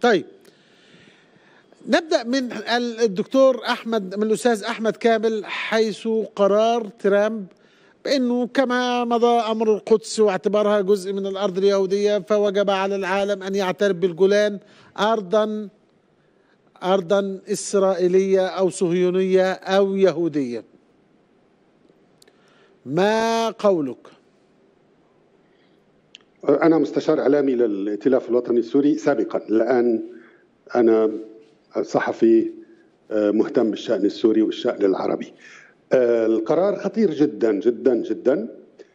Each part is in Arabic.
طيب نبدأ من الأستاذ أحمد كامل، حيث قرار ترامب بأنه كما مضى أمر القدس واعتبارها جزء من الأرض اليهودية، فوجب على العالم أن يعترف بالجولان أرضا إسرائيلية أو صهيونية أو يهودية. ما قولك؟ أنا مستشار إعلامي للائتلاف الوطني السوري سابقا، الآن أنا صحفي مهتم بالشأن السوري والشأن العربي. القرار خطير جدا جدا جدا.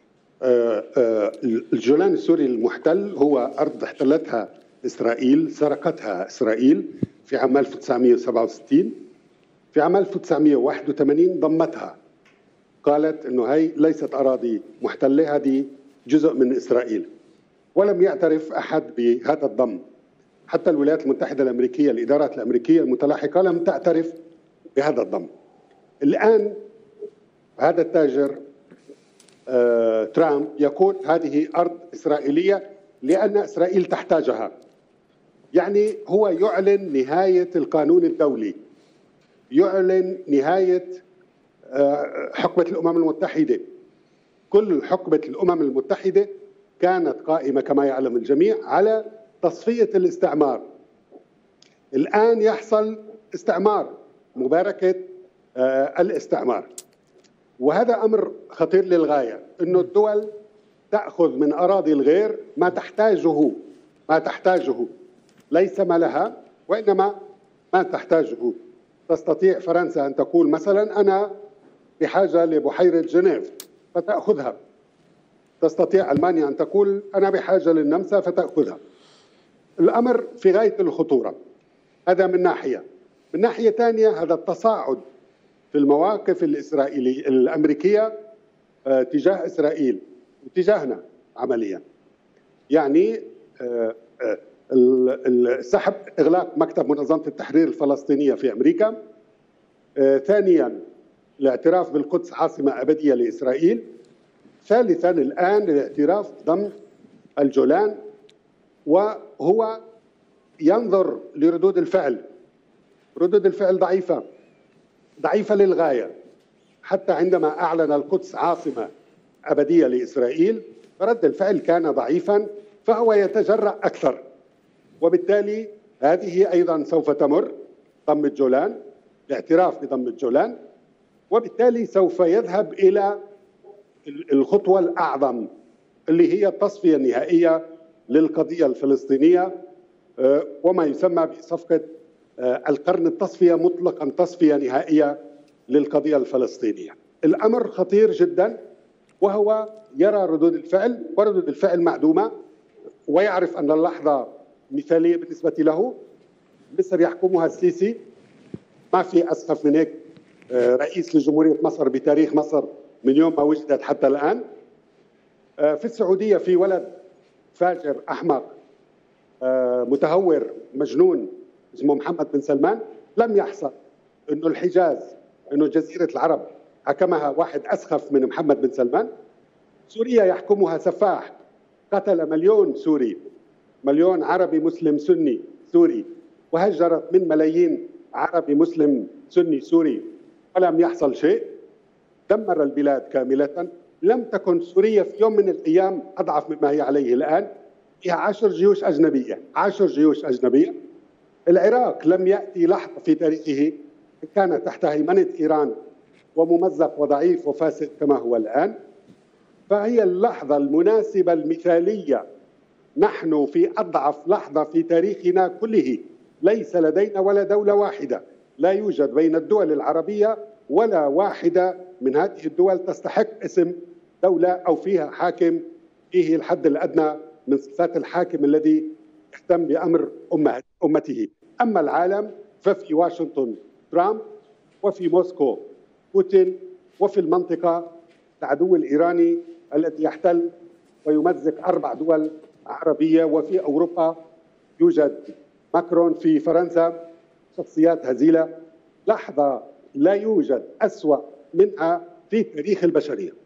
الجولان السوري المحتل هو أرض احتلتها إسرائيل، سرقتها إسرائيل في عام 1967. في عام 1981 ضمتها، قالت أنه هي ليست أراضي محتلة، هذه جزء من إسرائيل، ولم يعترف أحد بهذا الضم. حتى الولايات المتحدة الأمريكية، الإدارات الأمريكية المتلاحقة لم تعترف بهذا الضم. الآن هذا التاجر ترامب يقول هذه أرض إسرائيلية لأن إسرائيل تحتاجها. يعني هو يعلن نهاية القانون الدولي، يعلن نهاية حقبة الأمم المتحدة. كل حقبة الأمم المتحدة كانت قائمة كما يعلم الجميع على تصفية الاستعمار. الآن يحصل استعمار، مباركة الاستعمار، وهذا أمر خطير للغاية. إنه الدول تأخذ من أراضي الغير ما تحتاجه، ليس ما لها وإنما ما تحتاجه. تستطيع فرنسا أن تقول مثلا أنا بحاجة لبحيرة جنيف فتأخذها، تستطيع ألمانيا أن تقول أنا بحاجة للنمسا فتأخذها. الأمر في غاية الخطورة. هذا من ناحية. من ناحية ثانية، هذا التصاعد في المواقف الأمريكية تجاه إسرائيل وتجاهنا عمليا. يعني السحب، إغلاق مكتب منظمة التحرير الفلسطينية في أمريكا. ثانيا الاعتراف بالقدس عاصمة أبدية لإسرائيل. ثالثا الآن الاعتراف بضم الجولان، وهو ينظر لردود الفعل. ردود الفعل ضعيفة للغاية. حتى عندما أعلن القدس عاصمة أبدية لإسرائيل رد الفعل كان ضعيفا، فهو يتجرأ أكثر، وبالتالي هذه أيضا سوف تمر ضم الجولان، الاعتراف بضم الجولان، وبالتالي سوف يذهب إلى الخطوة الأعظم اللي هي التصفية النهائية للقضية الفلسطينية، وما يسمى بصفقة القرن، التصفية مطلقا، تصفية نهائية للقضية الفلسطينية. الأمر خطير جدا، وهو يرى ردود الفعل، وردود الفعل معدومة، ويعرف أن اللحظة مثالية بالنسبة له. مصر يحكمها السيسي، ما في أسخف من هيك رئيس لجمهورية مصر بتاريخ مصر من يوم ما وجدت حتى الآن. في السعودية في ولد فاجر أحمق متهور مجنون اسمه محمد بن سلمان. لم يحصل إنه الحجاز، إنه جزيرة العرب حكمها واحد أسخف من محمد بن سلمان. سوريا يحكمها سفاح قتل مليون سوري، مليون عربي مسلم سني سوري، وهجرت من ملايين عربي مسلم سني سوري، ولم يحصل شيء. دمر البلاد كاملة. لم تكن سوريا في يوم من الأيام أضعف مما هي عليه الآن. فيها 10 جيوش أجنبية. العراق لم يأتي لحظة في تاريخه كان تحت هيمنة إيران وممزق وضعيف وفاسد كما هو الآن. فهي اللحظة المناسبة المثالية. نحن في أضعف لحظة في تاريخنا كله. ليس لدينا ولا دولة واحدة، لا يوجد بين الدول العربية ولا واحدة من هذه الدول تستحق اسم دولة أو فيها حاكم فيه الحد الأدنى من صفات الحاكم الذي يهتم بأمر أمته. أما العالم ففي واشنطن ترامب، وفي موسكو بوتين، وفي المنطقة العدو الإيراني الذي يحتل ويمزق 4 دول عربية، وفي أوروبا يوجد ماكرون، في فرنسا شخصيات هزيلة. لحظة لا يوجد أسوأ منها في تاريخ البشرية.